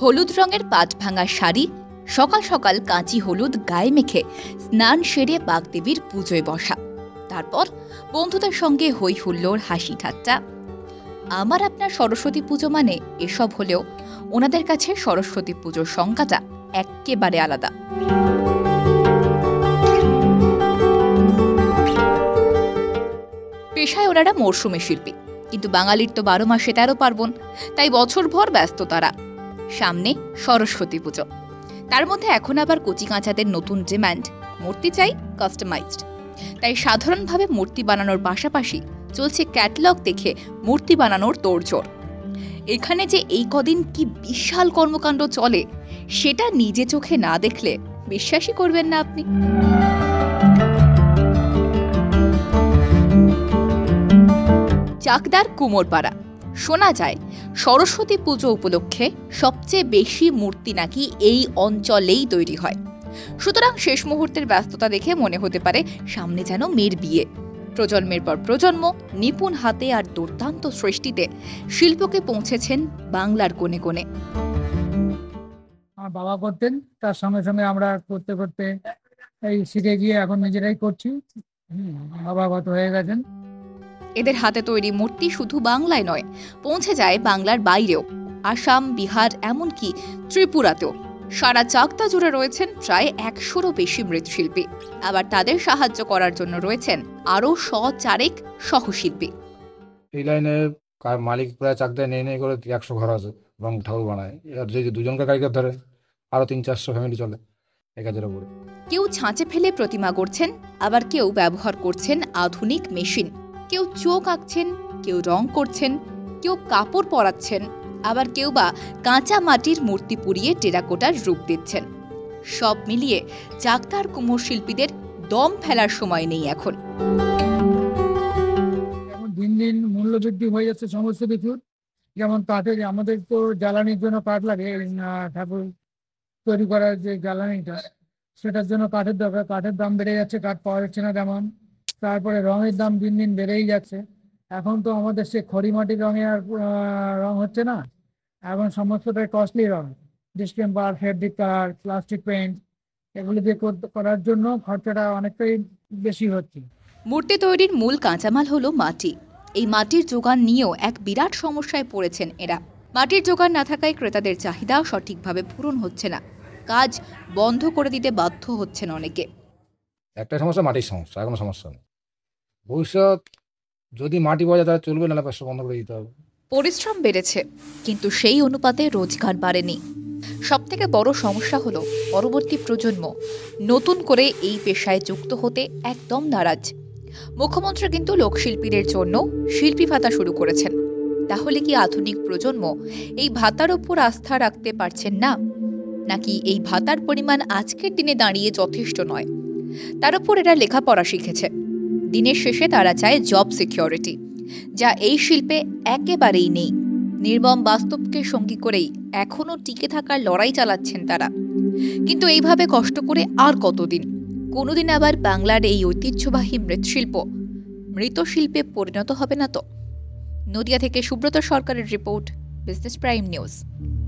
হলুদ রঙের পাট ভাঙা শাড়ি, সকাল সকাল কাঁচি হলুদ গায়ে মেখে স্নান সেরে বাগদেবীর পুজোয় বসা, তারপর বন্ধুদের সঙ্গে হই হুল্লোড়, হাসি ঠাট্টা। আমার আপনার সরস্বতী পুজো মানে এসব হলেও ওনাদের কাছে সরস্বতী পুজোর সংজ্ঞাটা এক্কেবারে আলাদা। পেশায় ওনারা মরশুমে শিল্পী, কিন্তু বাঙালির তো 12 মাসে 13 পার্বণ, তাই বছরভর ব্যস্ত তারা। সামনে সরস্বতী পুজো, তার মধ্যে এখন আবার কচি কাঁচাদের নতুন ডিমান্ড, মূর্তি চাই কাস্টমাইজড। তাই সাধারণভাবে মূর্তি বানানোর পাশাপাশি চলছে ক্যাটালগ দেখে মূর্তি বানানোর তোড়জোড়। এখানে যে এই কদিন কি বিশাল কর্মকাণ্ড চলে, সেটা নিজে চোখে না দেখলে বিশ্বাসই করবেন না আপনি। চাকদার কুমোরপাড়া, শোনা যায় সরস্বতী পুজো উপলক্ষে সবচেয়ে বেশি মূর্তি নাকি এই অঞ্চলেই তৈরি হয়। সুতরাং শেষ মুহূর্তের ব্যস্ততা দেখে মনে হতে পারে সামনে যেন মেয়ের বিয়ে। প্রজন্মের পর প্রজন্ম নিপুণ হাতে আর দুর্দান্ত সৃষ্টিতে শিল্পকে পৌঁছেছেন বাংলার কোণে কোণে। আমার বাবা করতেন, তার সঙ্গে সঙ্গে আমরা করতে করতে এই শিখে গিয়ে এখন নিজেরাই করছি। বাবা গত হয়ে গেছেন। এদের হাতে তৈরি মূর্তি শুধু বাংলায় নয়, পৌঁছে যায় বাংলার বাইরেও, আসাম, বিহার, এমনকি ত্রিপুরাতেও। সারা চাকদা জুড়ে রয়েছেন প্রায় 100-রও বেশি মৃৎশিল্পী। আবার তাদের সাহায্য করার জন্য রয়েছেন আরও 100-4 সহশিল্পী। এই লাইনে মালিক প্রায় চাকদায় নেই করে 100 ঘর আছে এবং ঠাকুর বানায়। আর যদি দুজনকে কারিগর ধরে আরো 300-400 ফ্যামিলি চলে এই কাজের উপরে। কেউ ছাঁচে ফেলে প্রতিমা করছেন, আবার কেউ ব্যবহার করছেন আধুনিক মেশিন। কেউ চোখ আঁকছেন, কেউ রং করছেন, কেউ কাপড় পরাচ্ছেন, আবার কেউ বা কাঁচা মাটির মূর্তি পুড়িয়ে টেরাকোটার রূপ দিচ্ছেন। সব মিলিয়ে চাকদার কুমোর শিল্পীদের দম ফেলার সময় নেই এখন। এখন দিন দিন মূল্য বৃদ্ধি হয়ে যাচ্ছে সমস্ত কিছুর। যেমন কাঠের, আমাদের তো জ্বালানির জন্য কাঠ লাগে, ঠাকুর তৈরি করার যে জ্বালানিটা, সেটার জন্য কাঠের দরকার। কাঠের দাম বেড়ে যাচ্ছে, কাঠ পাওয়া যাচ্ছে না তেমন। তারপরে রঙের দাম দিন দিন বেড়েই যাচ্ছে। এখন তো আমাদের সে খড়ি মাটির রঙে আর রং হচ্ছে না, এখন সমস্তটাই কস্টলি রং, distemper, fabric colour, plastic paint, এগুলো দিয়ে করার জন্য খরচাটা অনেকটাই বেশি হচ্ছে। মূর্তি তৈরির মূল কাঁচামাল হলো মাটি। এই মাটির যোগান নিয়েও এক বিরাট সমস্যায় পড়েছেন এরা। মাটির যোগান না থাকায় ক্রেতাদের চাহিদা সঠিকভাবে পূরণ হচ্ছে না, কাজ বন্ধ করে দিতে বাধ্য হচ্ছেন অনেকে। একটা সমস্যা মাটির সমস্যা, আর কোনো সমস্যা নেই। ভবিষ্যৎ যদি মাটি পাওয়া যায় তাহলে চলবে, নাহলে ব্যবসা বন্ধ করে দিতে হবে। পরিশ্রম বেড়েছে, কিন্তু সেই অনুপাতে রোজগার বাড়েনি। সবথেকে বড় সমস্যা হলো পরবর্তী প্রজন্ম নতুন করে এই পেশায় যুক্ত হতে একদম নারাজ। মুখ্যমন্ত্রী কিন্তু লোকশিল্পীদের জন্য শিল্পী ভাতা শুরু করেছেন। তাহলে কি আধুনিক প্রজন্ম এই ভাতার উপর আস্থা রাখতে পারছেন না, নাকি এই ভাতার পরিমাণ আজকের দিনে দাঁড়িয়ে যথেষ্ট নয়? তার উপর এরা লেখাপড়া শিখেছে। দিনের শেষে তারা চায় জব সিকিউরিটি, যা এই শিল্পে একেবারেই নেই। নির্মম বাস্তবকে সঙ্গী করেই এখনো টিকে থাকার লড়াই চালাচ্ছেন তারা। কিন্তু এইভাবে কষ্ট করে আর কতদিন? কোনোদিন আবার বাংলার এই ঐতিহ্যবাহী মৃৎশিল্প মৃতশিল্পে পরিণত হবে না তো? নদিয়া থেকে সুব্রত সরকারের রিপোর্ট, বিজনেস প্রাইম নিউজ।